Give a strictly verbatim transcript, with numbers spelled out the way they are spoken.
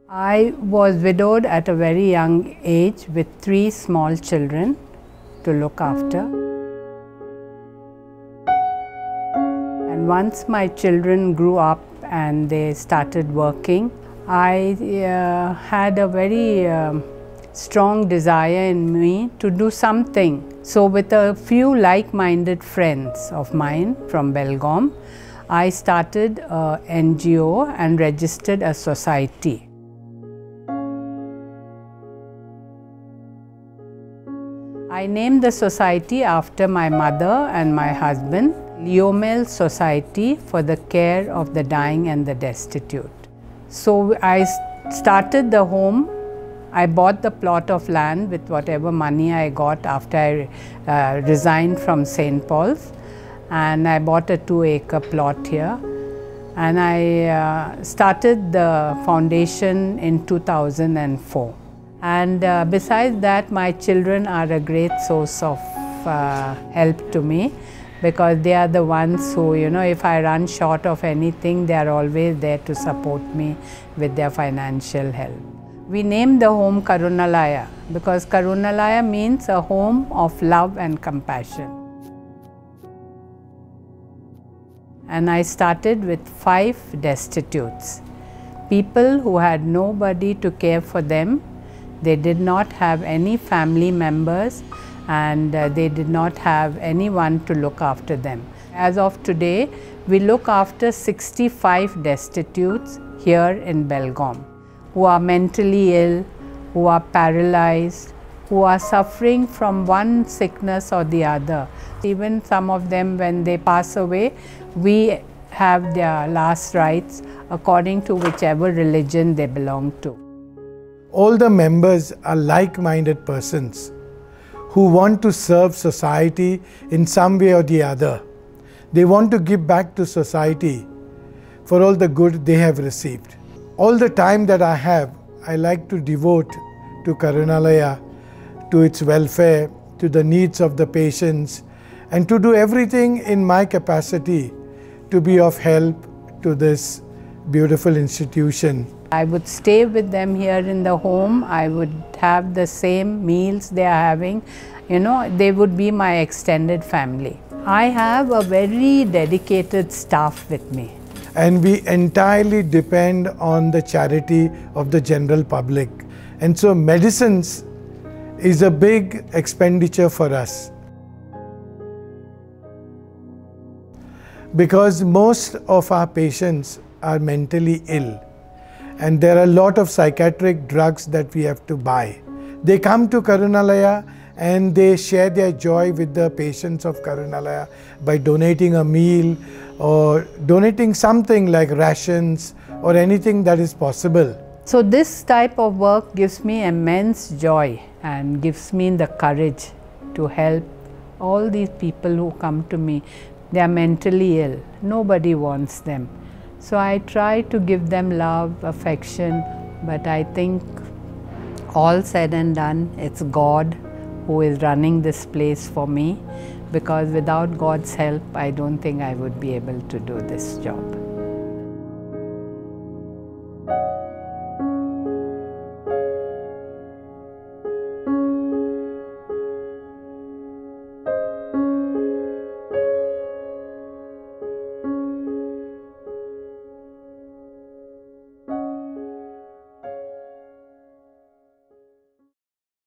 I was widowed at a very young age with three small children to look after. And once my children grew up and they started working, I uh, had a very uh, strong desire in me to do something. So with a few like-minded friends of mine from Belgaum, I started an N G O and registered a society. I named the society after my mother and my husband, Leomel Society for the Care of the Dying and the Destitute. So I started the home. I bought the plot of land with whatever money I got after I uh, resigned from Saint Paul's, and I bought a two acre plot here, and I uh, started the foundation in two thousand four. And uh, besides that, my children are a great source of uh, help to me, because they are the ones who, you know, if I run short of anything, they are always there to support me with their financial help. We named the home Karunalaya because Karunalaya means a home of love and compassion. And I started with five destitutes, people who had nobody to care for them. They did not have any family members, and uh, they did not have anyone to look after them. As of today, we look after sixty-five destitutes here in Belgaum, who are mentally ill, who are paralyzed, who are suffering from one sickness or the other. Even some of them, when they pass away, we have their last rites according to whichever religion they belong to. All the members are like-minded persons who want to serve society in some way or the other. They want to give back to society for all the good they have received. All the time that I have, I like to devote to Karunalaya, to its welfare, to the needs of the patients, and to do everything in my capacity to be of help to this beautiful institution. I would stay with them here in the home. I would have the same meals they are having. You know, they would be my extended family. I have a very dedicated staff with me. And we entirely depend on the charity of the general public. And so medicines is a big expenditure for us, because most of our patients are mentally ill, and there are a lot of psychiatric drugs that we have to buy. They come to Karunalaya and they share their joy with the patients of Karunalaya by donating a meal or donating something like rations or anything that is possible. So this type of work gives me immense joy and gives me the courage to help all these people who come to me. They are mentally ill. Nobody wants them. So I try to give them love, affection, but I think all said and done, it's God who is running this place for me, because without God's help, I don't think I would be able to do this job.